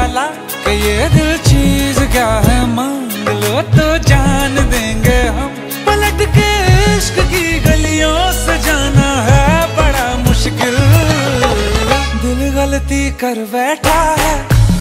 वाला कि ये दिल चीज क्या है, मांग लो तो जान देंगे हम। पलट के इश्क की गलियों से जाना है बड़ा मुश्किल, दिल गलती कर बैठा है।